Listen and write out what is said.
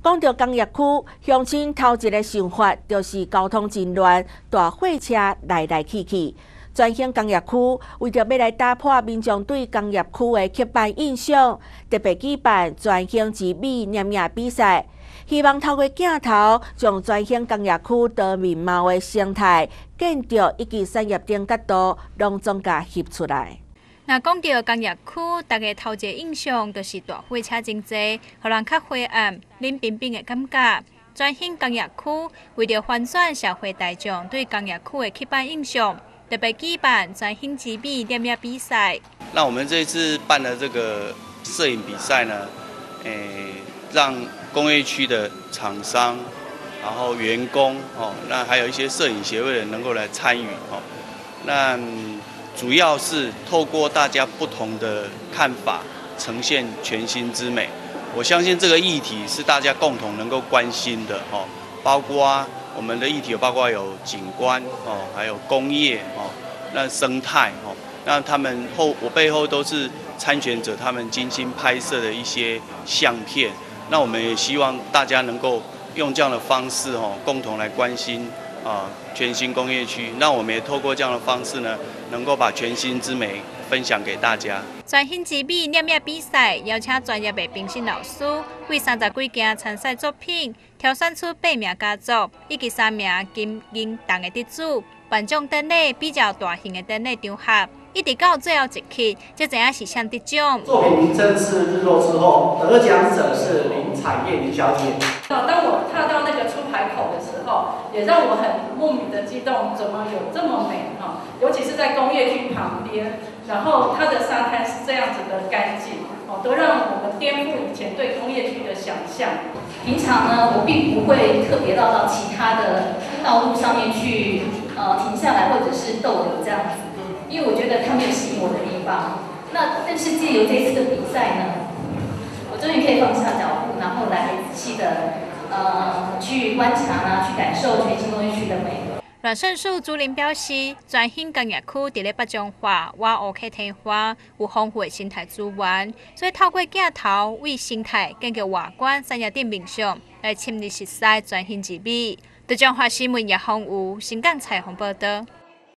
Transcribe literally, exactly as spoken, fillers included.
讲到工业区，乡亲头一个想法就是交通真乱，大货车来来去去。全兴工业区为着要来打破民众对工业区的刻板印象，特别举办全兴之美念念比赛，希望透过镜头将全兴工业区多面貌的生态、建筑以及产业等角度，拢总甲翕出来。 那讲到工业区，大家头一个印象就是大货车真多，互人较灰暗、冷冰冰的感觉。全兴工业区为了翻转社会大众对工业区的刻板印象，特别举办全兴之美念念比赛。 那我们这一次办的这个摄影比赛呢，诶，让工业区的厂商、然后员工哦，那还有一些摄影协会的人能够来参与哦。那主要是透过大家不同的看法，呈现全新之美。我相信这个议题是大家共同能够关心的哦，包括我们的议题有包括有景观哦，还有工业哦，那生态哦，那他们后我背后都是参选者，他们精心拍摄的一些相片。那我们也希望大家能够用这样的方式哦，共同来关心啊全兴工业区。那我们也透过这样的方式呢，能够把全兴之美分享给大家。 全兴之美念念比赛邀请专业的评审老师为三十几件参赛作品挑选出八名佳作，以及三名金银铜的得主。颁奖典礼比较大型的典礼场合，一直到最后一刻，才知影是谁得奖。 作品名称是《日落之后》，得奖者是林彩燕林小姐。 当我踏到那个出海口的时候，也让我很莫名的激动，怎么有这么美哈？尤其是在工业区旁边，然后它的沙滩是这样子的干净，哦，都让我们颠覆以前对工业区的想象。 平常呢，我并不会特别绕到其他的道路上面去，呃，停下来或者是逗留这样子，因为我觉得它没有吸引我的地方。那但是借由这次的比赛呢，我终于可以放下脚步，然后来仔细的呃去观察啦，去感受全兴工业区的美。 阮胜树主任表示，全兴工业区伫咧北彰化、挖乌溪天花有丰富的生态资源，所以透过镜头为生态、建构外观、产业等面向来深入熟悉全兴之美。北彰化新闻叶芳瑜、新港采访报道。